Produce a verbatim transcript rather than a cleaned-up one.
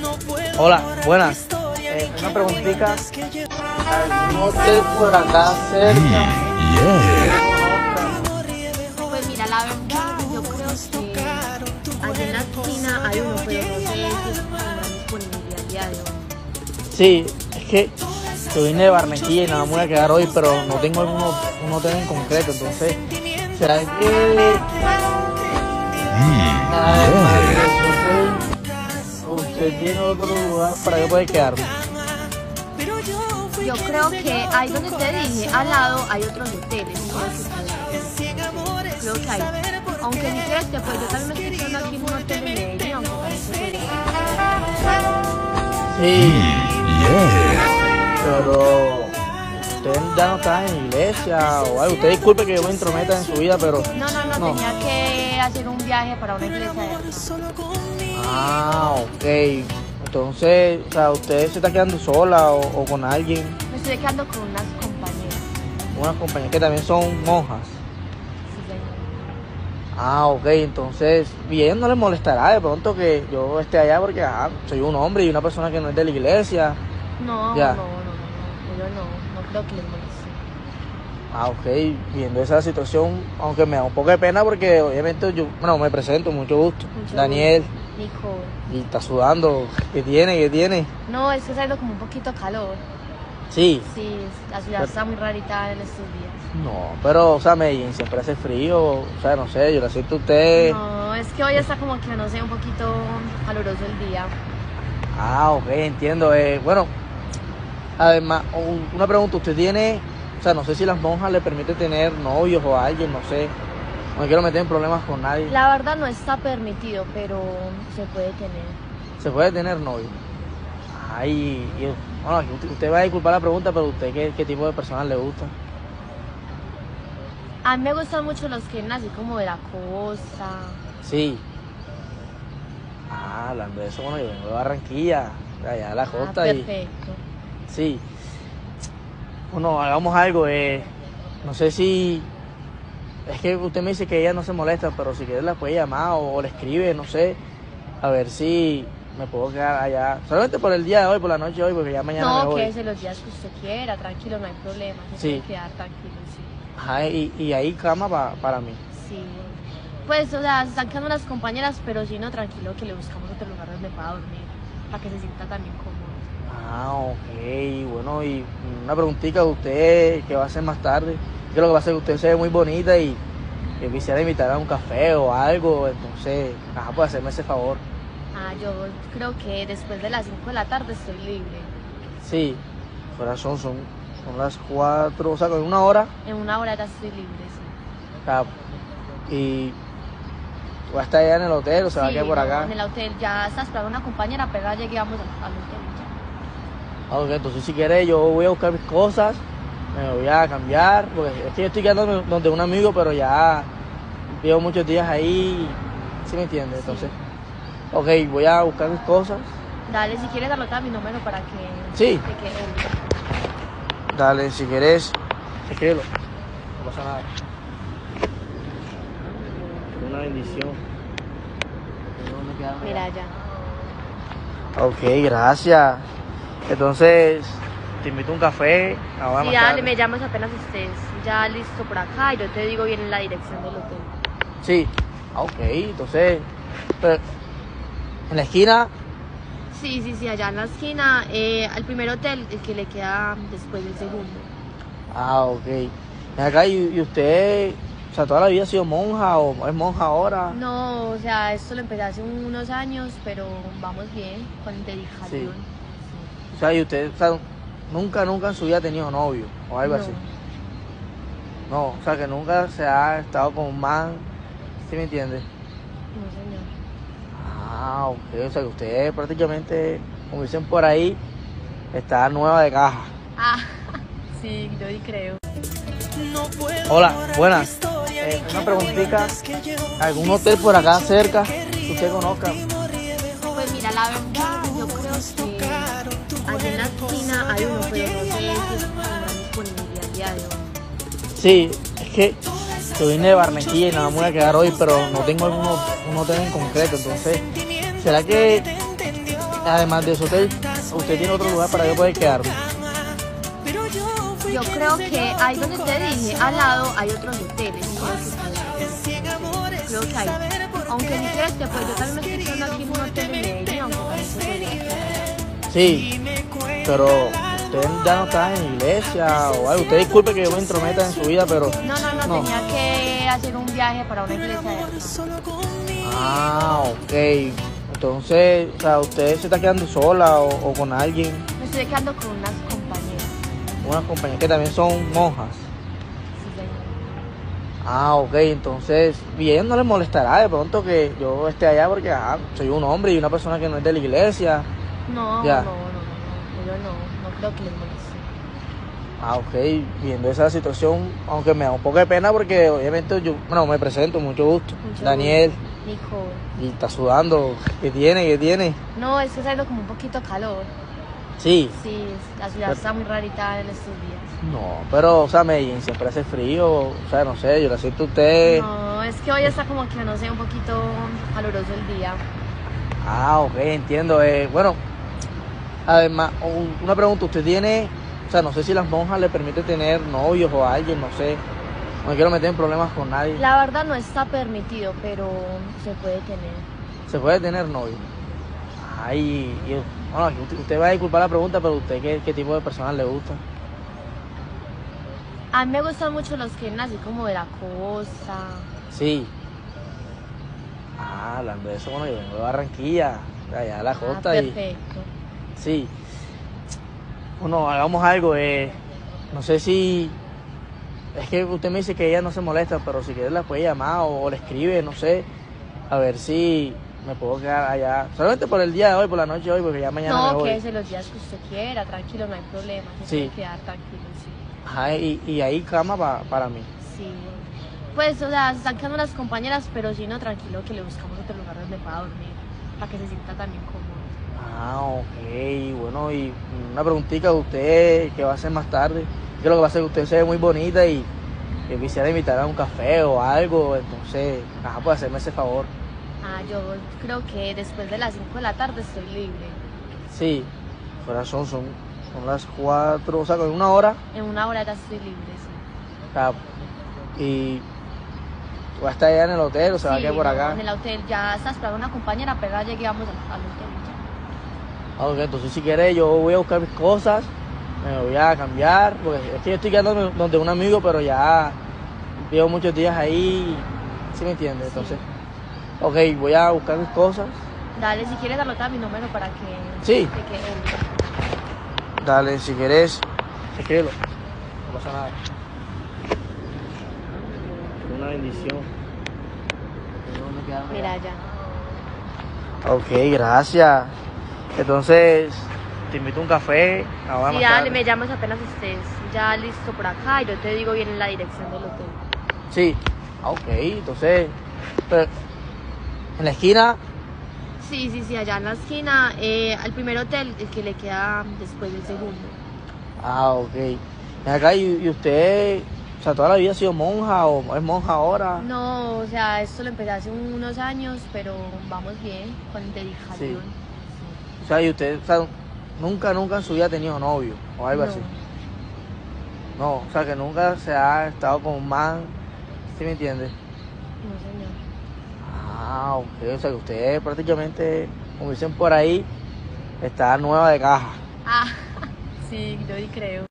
Hola, buenas. Eh, una preguntita. ¿Algún hotel por acá cerca? Pues mira, la verdad, yo creo que allí en la esquina hay uno, pero no sé si tendrán disponibilidad el día de hoy. Sí, es que yo vine de Barranquilla y nada me voy a quedar hoy, pero no tengo alguno, un hotel en concreto, entonces, ¿será que además de ese hotel, usted tiene otro lugar para que pueda quedarme? Yo creo que ahí donde te dije, al lado hay otros hoteles. Creo que hay. Aunque ni quieres, pues yo también me estoy quedando aquí en un hotel en Medellín, aunque parece que Sí, pero usted ya no está en iglesia o algo. Usted disculpe que yo me intrometa en su vida, pero... No, no, no, no. tenía que hacer un viaje para una iglesia de acá. Ah, ok. Entonces, o sea, ¿usted se está quedando sola o, o con alguien? Me estoy quedando con unas compañeras. Unas compañeras que también son monjas. Sí, señor. Ah, ok. Entonces, y a ellos no les molestará de pronto que yo esté allá porque ah, soy un hombre y una persona que no es de la iglesia. No, Ya. no, no, no, no, yo no, no creo que les moleste. Ah, ok. Viendo esa situación, aunque me da un poco de pena porque obviamente yo, bueno, me presento, mucho gusto. Mucho Daniel. gusto. Nicole. Y está sudando. ¿Qué tiene? ¿Qué tiene? No, es que está haciendo como un poquito calor. Sí. Sí, la ciudad Pero- está muy rarita en estos días. No, pero, o sea, Medellín siempre hace frío. O sea, no sé, yo lo siento a usted. No, es que hoy está como que, no sé, un poquito caluroso el día. Ah, ok, entiendo. Eh, bueno, además, un- una pregunta. ¿Usted tiene, o sea, no sé si las monjas le permiten tener novios o alguien, no sé. No me quiero meter en problemas con nadie. La verdad no está permitido, pero se puede tener. ¿Se puede tener novio? Ay, y, bueno, aquí usted, usted va a disculpar la pregunta, pero ¿usted qué, qué tipo de personas le gusta? A mí me gustan mucho los que vienen así como de la costa. Sí. Ah, hablando de eso, bueno, yo vengo de Barranquilla, de allá de la Ah, costa y... perfecto. Sí. Bueno, hagamos algo. Eh, no sé si... Es que usted me dice que ella no se molesta, pero si quiere la puede llamar o, o le escribe, no sé. A ver si me puedo quedar allá. Solamente por el día de hoy, por la noche de hoy, porque ya mañana me No, voy. quédese los días que usted quiera, tranquilo, no hay problema. Se Sí. puede quedar tranquilo, sí. Ajá, y, y ahí cama pa- para mí. Sí. Pues, o sea, se están quedando las compañeras, pero si no, tranquilo, que le buscamos otro lugar donde pueda dormir, para que se sienta también cómodo. Ah, ok. Bueno, y una preguntita de usted, ¿qué va a hacer más tarde? Que lo que pasa es que usted se ve muy bonita y yo quisiera invitar a un café o algo, entonces, ajá, pues hacerme ese favor. Ah, yo creo que después de las cinco de la tarde estoy libre. Sí, corazón, son, son las cuatro, o sea, con una hora, En una hora ya estoy libre, sí. o sea, y va a estar allá en el hotel o se va a Sí, quedar por no, acá. en el hotel ya está esperando una compañera, pero ya lleguemos al, al hotel y ya. Ah, ok, entonces si quiere yo voy a buscar mis cosas, me voy a cambiar, porque es que yo estoy quedando donde un amigo, pero ya llevo muchos días ahí, ¿sí me entiende? Entonces, ok, voy a buscar mis cosas. Dale, si quieres anotar mi número para que Sí. te quede bien. Dale, si quieres, escríbelo, no pasa nada. Una bendición. ¿Dónde queda? Mira ya. Ok, gracias. Entonces, te invito a un café. Ahora Sí, más dale, tarde. me llamas apenas estés ya listo por acá y yo te digo bien la dirección del hotel. Sí. Ah, ok, entonces, pero, en la esquina. Sí, sí, sí, allá en la esquina, eh, al primer hotel, el que le queda después del segundo. Ah, ok. Ven acá, ¿y, y usted, o sea, toda la vida ha sido monja o es monja ahora? No, o sea, esto lo empecé hace unos años, pero vamos bien, con dedicación. Sí. O sea, y usted, o sea, nunca, nunca en su vida ha tenido novio o algo No. así. No, o sea, que nunca se ha estado con un man, ¿sí me entiende? No, señor. Ah, ok, o sea, que usted prácticamente, como dicen por ahí, está nueva de caja. Ah, sí, yo sí creo. Hola, buenas. Eh, una preguntita, ¿algún hotel por acá cerca que usted conozca? Pues mira, la verdad, yo creo que allí en la esquina hay uno, pero no sé si tendrán disponibilidad el día de hoy. Sí, es que yo vine de Barranquilla y nada me voy a quedar hoy, pero no tengo alguno, un hotel en concreto, entonces, ¿será que además de eso, usted, usted tiene otro lugar para yo poder quedarme. Yo creo que ahí donde te dije, al lado hay otros hoteles. Creo que hay. Aunque ni quieras que pues yo también me estoy quedando aquí en un hotel en Medellín, aunque también se podría quedar. Sí, pero usted ya no está en iglesia o algo. Usted disculpe que yo me intrometa en su vida, pero... No, no, no, no. tenía que hacer un viaje para una iglesia de acá. Ah, ok. Entonces, o sea, ¿usted se está quedando sola o, o con alguien? Me estoy quedando con unas compañeras. Unas compañeras que también son monjas. Sí, señor. Ah, ok, entonces, y a ellos no les molestará de pronto que yo esté allá porque ah, soy un hombre y una persona que no es de la iglesia. No, Ya. no, no, no, no, yo no, no creo que les moleste. Ah, ok, viendo esa situación, aunque me da un poco de pena porque obviamente yo, bueno, me presento, mucho gusto, Mucho Daniel, gusto. Nicole. y está sudando, ¿qué tiene? ¿Qué tiene? No, es que está haciendo como un poquito calor. Sí, Sí, la ciudad Pero- está muy rarita en estos días. no, pero, o sea, Medellín siempre hace frío, o sea, no sé, yo la siento a usted. No, es que hoy está como que, no sé, un poquito caluroso el día. Ah, ok, entiendo, eh, bueno, además, un- una pregunta, ¿usted tiene, o sea, no sé si las monjas le permiten tener novios o alguien, no sé, no me quiero meter en problemas con nadie, La verdad no está permitido, pero se puede tener. ¿se puede tener novio? Ay, y, bueno, aquí usted, usted va a disculpar la pregunta, pero ¿usted qué, qué tipo de personas le gusta? A mí me gustan mucho los que vienen así como de la costa. Sí. Ah, hablando de eso, bueno, yo vengo de Barranquilla, de allá de la costa, Ah, y perfecto. sí. Bueno, hagamos algo, eh, no sé si, es que usted me dice que ella no se molesta, pero si quiere la puede llamar o, o le escribe, no sé, a ver si me puedo quedar allá, solamente por el día de hoy, por la noche de hoy, porque ya mañana me No, voy. quédese los días que usted quiera, tranquilo, no hay problema. Se Sí. puede quedar tranquilo, sí. Ajá, y, y ahí cama pa- para mí. Sí. Pues, o sea, se están quedando las compañeras, pero si no, tranquilo, que le buscamos otro lugar donde pueda dormir, para que se sienta también cómodo. Ah, ok, bueno, y una preguntita de usted, ¿qué va a hacer más tarde? Que lo que pasa es que usted se ve muy bonita y yo quisiera invitar a un café o algo, entonces, ajá, pues hacerme ese favor. Ah, yo creo que después de las cinco de la tarde estoy libre. Sí, corazón, son, son las cuatro, o sea, con una hora, En una hora ya estoy libre, sí. o sea, y va a estar allá en el hotel o se va a Sí, quedar por no, acá. en el hotel ya está esperando una compañera, pero ya llegué vamos al, al hotel. Ah, ok, entonces si quiere yo voy a buscar mis cosas, me voy a cambiar, porque es que yo estoy quedando donde un amigo, pero ya llevo muchos días ahí, ¿sí me entiende? Entonces, ok, voy a buscar mis cosas. Dale, si quieres anotar mi número para que Sí. te quede. Dale, si quieres, escríbelo, no pasa nada. Una bendición. Mira ya. Ok, gracias. Entonces, te invito a un café. Ahora Sí, más dale, tarde. me llamas apenas estés ya listo por acá y yo te digo bien la dirección del hotel. Sí, ah, ok, entonces, pero, en la esquina. Sí, sí, sí, allá en la esquina, eh, al primer hotel, el que le queda después del segundo. Ah, ok. Ven acá, ¿y, y usted, o sea, toda la vida ha sido monja o es monja ahora? No, o sea, esto lo empecé hace unos años, pero vamos bien, con dedicación. O sea, y usted, o sea, nunca, nunca en su vida ha tenido novio o algo No. así. No, o sea, que nunca se ha estado con un man, ¿sí me entiende? No, señor. Ah, ok, o sea, que usted prácticamente, como dicen por ahí, está nueva de caja. Ah, sí, yo sí creo.